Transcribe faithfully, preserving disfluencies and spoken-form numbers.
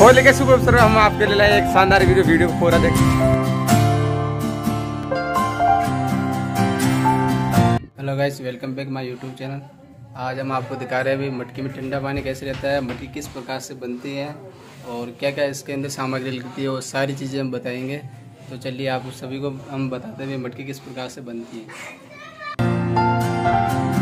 होली के शुभ अवसर हम आपके लिए लाए एक शानदार वीडियो वीडियो को पूरा देखें। Hello guys, welcome back my YouTube channel. आज हम आपको दिखा रहे हैं भी मटकी में ठंडा पानी कैसे रहता है, मटकी किस प्रकार से बनती है और क्या क्या इसके अंदर सामग्री लगती है, वो सारी चीज़ें हम बताएंगे। तो चलिए आप सभी को हम बताते हैं मटकी किस प्रकार से बनती है।